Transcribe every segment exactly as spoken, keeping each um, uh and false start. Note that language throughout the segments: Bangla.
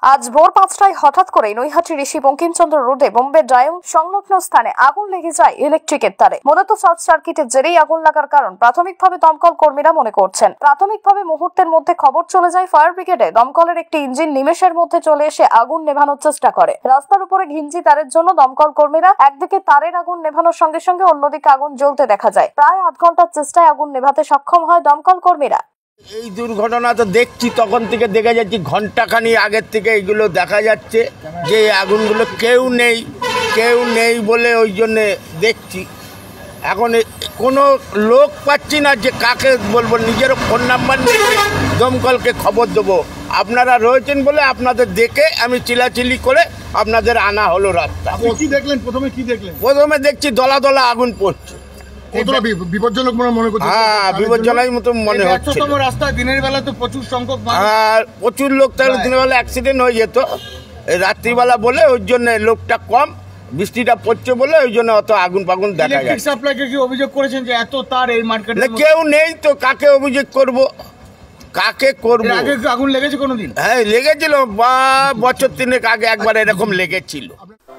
আজ ভোর পাঁচটায় হঠাৎ করে নৈহাটি ঋষি বঙ্কিমচন্দ্র রোডে বোম্বে ডায়ং সংলগ্ন স্থানে আগুন লেগে যায় ইলেকট্রিকের তারে। মূলত শর্ট সার্কিটের জেরেই আগুন লাগার কারণ প্রাথমিকভাবে দমকল কর্মীরা মনে করছেন। প্রাথমিকভাবে মুহূর্তের মধ্যে খবর চলে যায় ফায়ার ব্রিগেডে। দমকলের একটি ইঞ্জিন নিমেষের মধ্যে চলে এসে আগুন নেভানোর চেষ্টা করে। রাস্তার উপরে ঘিঞ্জি তারের জন্য দমকল কর্মীরা একদিকে তারের আগুন নেভানোর সঙ্গে সঙ্গে অন্যদিকে আগুন জ্বলতে দেখা যায়। প্রায় আধ ঘন্টার চেষ্টায় আগুন নেভাতে সক্ষম হয় দমকল কর্মীরা। এই দুর্ঘটনা তো দেখছি, তখন থেকে দেখে যাচ্ছি, ঘন্টাখানি আগের থেকে এগুলো দেখা যাচ্ছে যে আগুনগুলো কেউ নেই কেউ নেই বলে ওই জন্যে দেখছি। এখন কোনো লোক পাচ্ছি না যে কাকে বলবো, নিজেরও ফোন নাম্বার নিয়ে দমকলকে খবর দেবো। আপনারা রয়েছেন বলে আপনাদের দেখে আমি চিলাচিলি করে আপনাদের আনা হলো রাস্তা। কি দেখলেন প্রথমে? কি দেখলেন? প্রথমে দেখছি দলা দলা আগুন পড়ছে। বিপজ্জনক মনে করছে? হ্যাঁ, বিপজ্জনক মতো মনে হচ্ছে। রাস্তা দিনের বেলা তো প্রচুর সংখ্যক, আর প্রচুর লোক থাকলে দিনের বেলা অ্যাক্সিডেন্ট হয়ে যেত। রাত্রিবেলা বলে ওই জন্য লোকটা কম, বৃষ্টিটা পড়ছে বলে ওই জন্য অত আগুন ফাগুন দেখা যায়। সাপ্লাইকে কি অভিযোগ করেছেন যে এত তার এই মার্কেটে? কেউ নেই তো কাকে অভিযোগ করব, কাকে করবো? আগে আগুন লেগেছে কোনোদিন? হ্যাঁ লেগেছিল, বা বছর তিনেক আগে একবার এরকম লেগেছিল।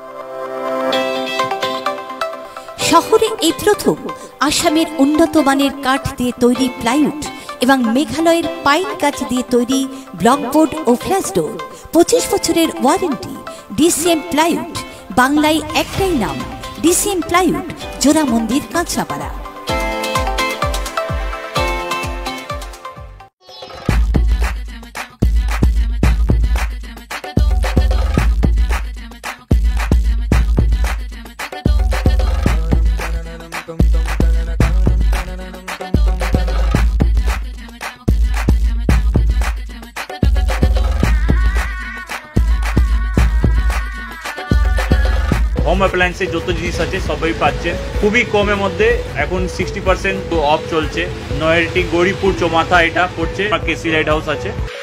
শহরে এই প্রথম আসামের উন্নত মানের কাঠ দিয়ে তৈরি প্লাইউড এবং মেঘালয়ের পাইন গাছ দিয়ে তৈরি ব্লকবোর্ড ও ফ্ল্যাশ ডোর, পঁচিশ বছরের ওয়ারেন্টি। ডিসিএম প্লাইউড, বাংলায় একটাই নাম, ডিসিএম প্লাইউড, জোড়া মন্দির, কাঁচরাপাড়া। হোম অ্যাপ্লায়েন্সে যত জিনিস আছে সবই পাচ্ছেন খুবই কমের মধ্যে। এখন সিক্সটি পার্সেন্ট অফ চলছে। নয়ারটি গৌরীপুর চৌমাথা এটা পড়ছে, কেসি লাইট হাউস আছে।